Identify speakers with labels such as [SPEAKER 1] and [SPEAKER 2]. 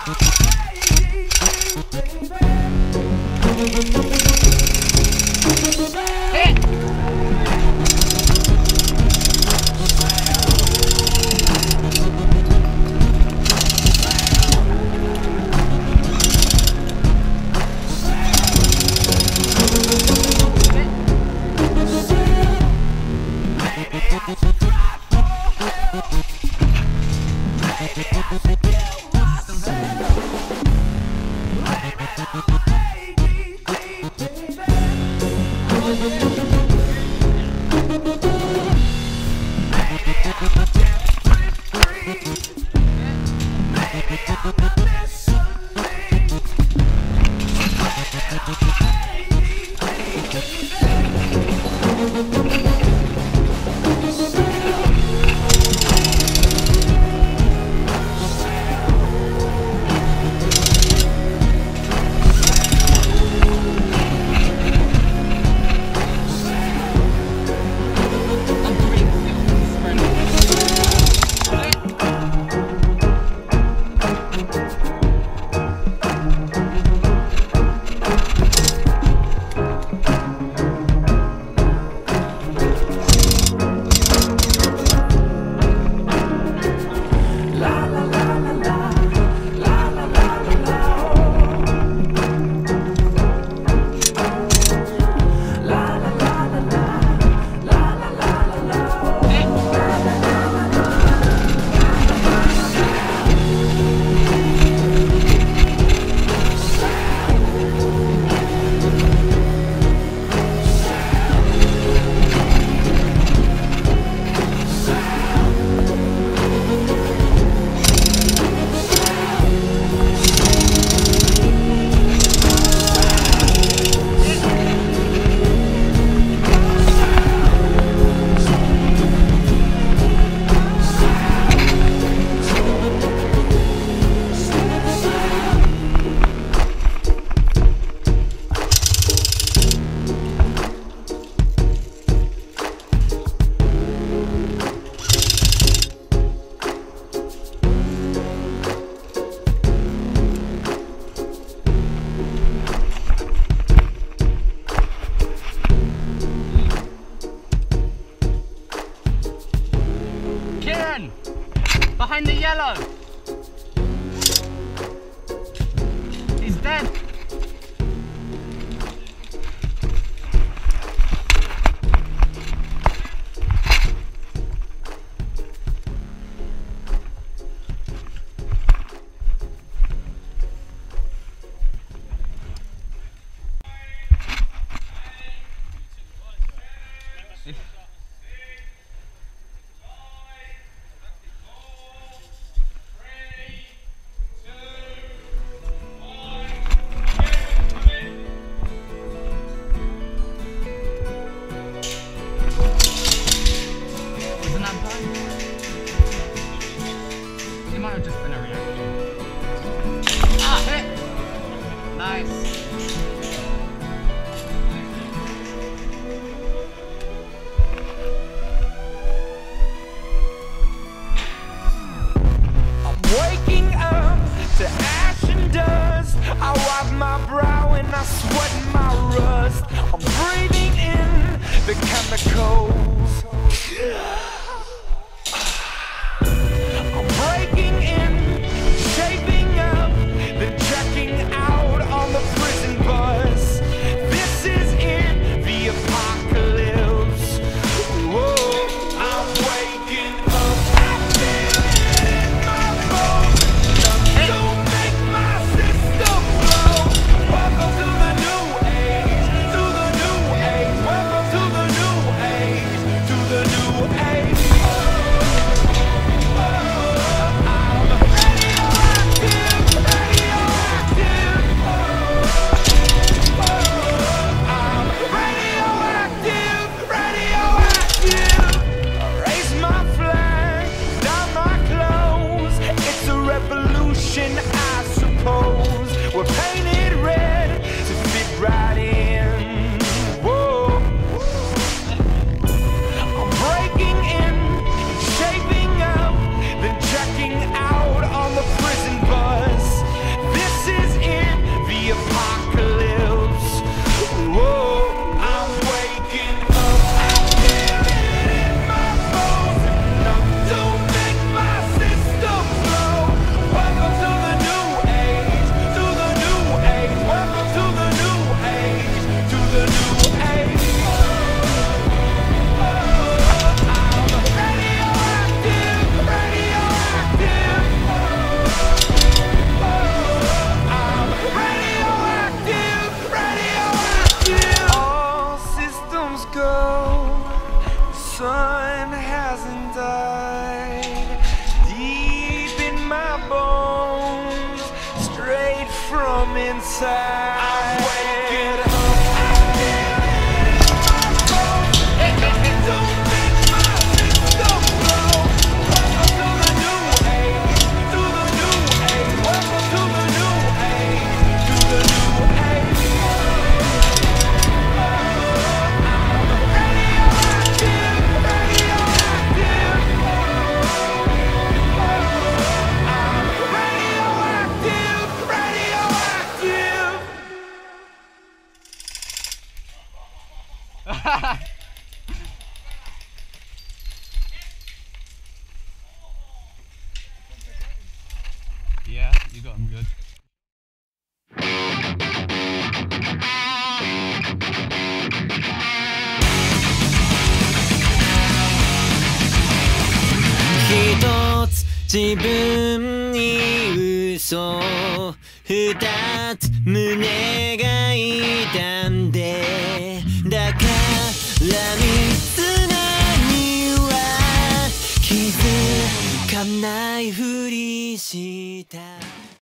[SPEAKER 1] Behind the yellow. He's dead. It might have just been a reaction. Ah, hit! Nice.
[SPEAKER 2] I'm waking up to ash and dust. I wipe my brow and I sweat my rust. I'm breathing in the chemicals. Breaking in, shaping up, then checking out on the prison bus. This is in the apocalypse. Whoa, I'm waking up. I feel it in my bones. Enough to make my system blow. Welcome to the new age, to the new age. Welcome to the new age, to the new age. I suppose we're painted red to fit right in. Whoa, I'm breaking in, shaping up, then checking out on the prison bus. from inside. I'm waking up. Don't make my system blow. Welcome to the new age. To the new age. Welcome to the new age. To the new age. Radioactive, radioactive. Radioactive, radioactive.
[SPEAKER 1] Yeah, you got him good.
[SPEAKER 3] 一つ自分に嘘二つ胸が痛んでだから三つには気づかないふりした